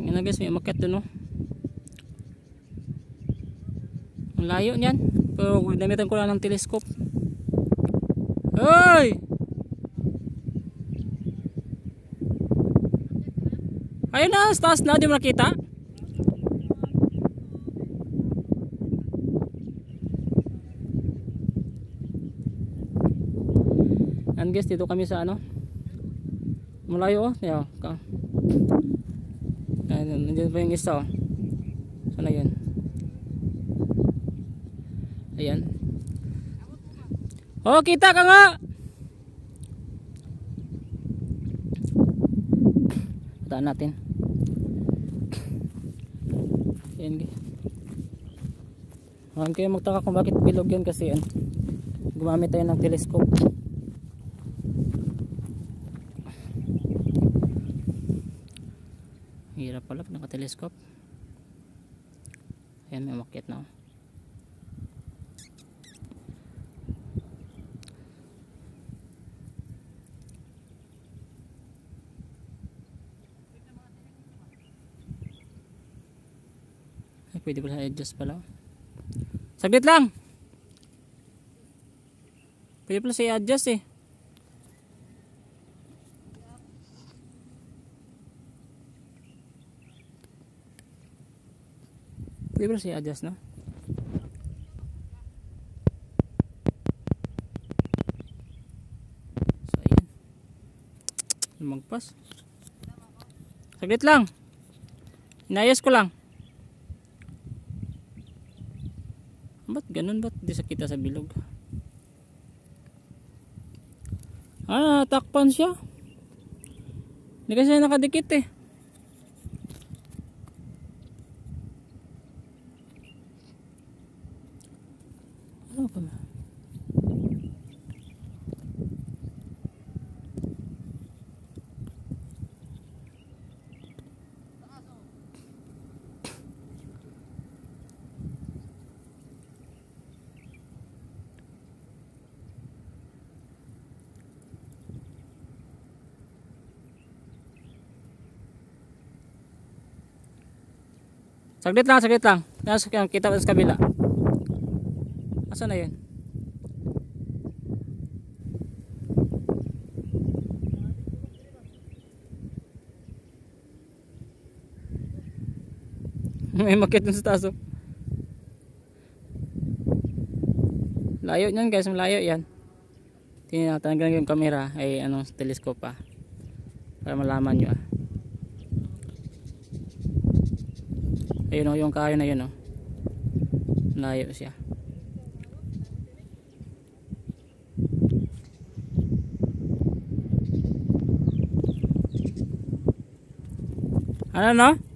Yan na guys, may umakyat dun, oh. Ang layo niyan. Pero ginamitan ko lang ng telescope. Hoy! Ayun na, sa taas na, di mo nakita? Yan guys, dito kami sa ano, malayo, oh. Yan, nandiyan pa yung isa, oh. Sana yun? Ayan. Oh, kita ka nga. Taan natin. Ayan guys. Huwag kayo magtaka kung bakit bilog yan kasi yan, gumamit tayo ng telescope. Hirap pala pag naka-telescope. Ayan, may umakyat na, oh. Ay, pwede pala i-adjust pala. Saglit lang. Pwede pala siya i-adjust eh. Pwede pala siya i-adjust, no? So, ayan. Lumagpas. Saglit lang. Inayos ko lang. Ba't ganun? Ba't di sa kita sa bilog? Ah, takpan siya. Hindi kasi nakadikit eh. Ano pa ba? Saglit lang, saglit lang. Kita sa kabila. Asa na yun? May makit dun sa taas, oh. Layo nyan guys, malayo yan. Tinatanggal yung camera ay anong telescope pa. Para malaman nyo, ah. Ayun, oh, yung kayo na yun, oh. Layo siya. Ano no?